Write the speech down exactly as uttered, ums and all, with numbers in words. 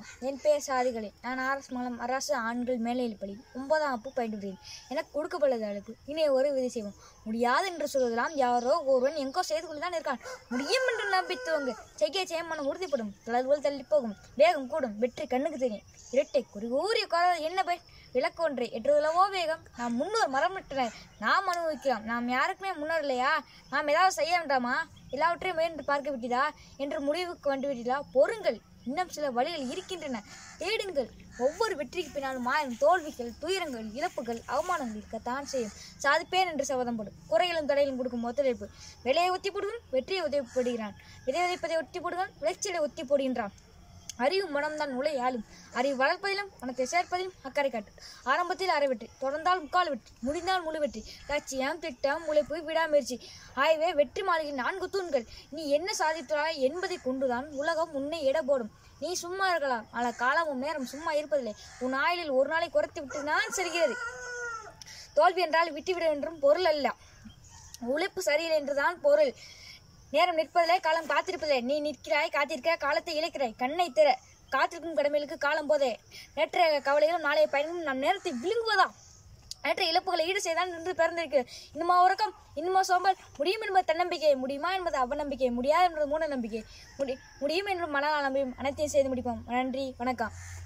என் பெயர் சாதிகளே. நான் ஆர்எஸ் மங்கலம் அரசு ஆண்கள் மேல்நிலைப் பள்ளி ஒன்பதாம் வகுப்பு பயின்று வருகிறேன். எனக்கு கொடுக்கப்பட்டது அழைப்பு. இனி ஒரு விதி செய்வோம். முடியாது என்று சொல்வதெல்லாம் யாரோ ஒருவன் எங்கோ செய்து கொண்டுதான் இருக்கான். முடியும் என்று நம்பித்துவங்க செய்கை செய்யமான உறுதிப்படும். தளர்வுகள் தள்ளி போகும், வேகம் கூடும், வெற்றி கண்ணுக்கு தெரியும். இரட்டை குறி ஊறிய குறை என்ன பயன்? விளக்கு ஒன்றை எட்டுவதிலவோ வேகம். நாம் முன்னோர் மரமற்றனர், நாம் அனுபவிக்கலாம். நாம் யாருக்குமே முன்னோர் இல்லையா? நாம் ஏதாவது செய்ய வேண்டாமா? எல்லாவற்றையும் முயன்று பார்க்க விட்டதா என்று முடிவுக்கு வந்து விட்டதா? பொறுங்கள், இன்னும் சில வழிகள் இருக்கின்றன, தேடுங்கள். ஒவ்வொரு வெற்றிக்கு பின்னாலும் ஆயிரம் தோல்விகள், துயரங்கள், இழப்புகள், அவமானங்கள் இருக்கத்தான் செய்யும். சாதிப்பேன் என்று சபதம் போடும். குறைகளும் தடைகளும் கொடுக்கும் ஒத்துழைப்பு. விலையை ஒத்தி போடுவன் வெற்றியை உதவி போடுகிறான். விதை விதைப்பதை ஒத்தி போடுவான், விளைச்சலை ஒத்தி போடுகின்றான். அறிவு மனம்தான் உலை ஆளும். அறிவு வளர்ப்பதிலும் மனத்தை சேர்ப்பதிலும் அக்கறை காட்டு. ஆரம்பத்தில் அரை வெற்றி, தொடர்ந்தால் முக்கால் வெற்றி, முடிந்தால் முழு வெற்றி. லட்சியம், திட்டம், உழைப்பு, விடாமுயற்சி ஆகவே வெற்றி மாளிகையில் நான்கு தூண்கள். நீ என்ன சாதித்தாய் என்பதை கொண்டுதான் உலகம் உன்னை எடை போடும். நீ சும்மா இருக்கலாம், ஆனால் காலமும் நேரம் சும்மா இருப்பதில்லை. உன் ஆயுளில் ஒரு நாளை குறைத்து விட்டு தான் செல்கிறது. தோல்வி என்றால் விட்டுவிட என்றும் பொருள் அல்ல. உழைப்பு சரியில்லை என்றுதான் பொருள். நேரம் நிற்பதில்லை, காலம் காத்திருப்பதில்லை. நீ நிற்கிறாய், காத்திருக்கிறாய், காலத்தை இழக்கிறாய். கண்ணை திற, காத்திருக்கும் கடமைகளுக்கு காலம் போதே. நேற்றைய கவலைகளும் நாளைய பயணமும் நம் நேரத்தை விழுங்குவதா? நேற்றைய இழப்புகளை ஈடு செய்தான் என்று பிறந்திருக்கிறது. இன்னுமா உறக்கம், இன்னுமா சோம்பல்? முடியும் என்பது தன்னம்பிக்கை, முடியுமா என்பது அவநம்பிக்கை, முடியாது என்பது மூட நம்பிக்கை. முடி முடியும் என்று மனநலம் நம்பியும் அனைத்தையும் செய்து முடிப்போம். நன்றி, வணக்கம்.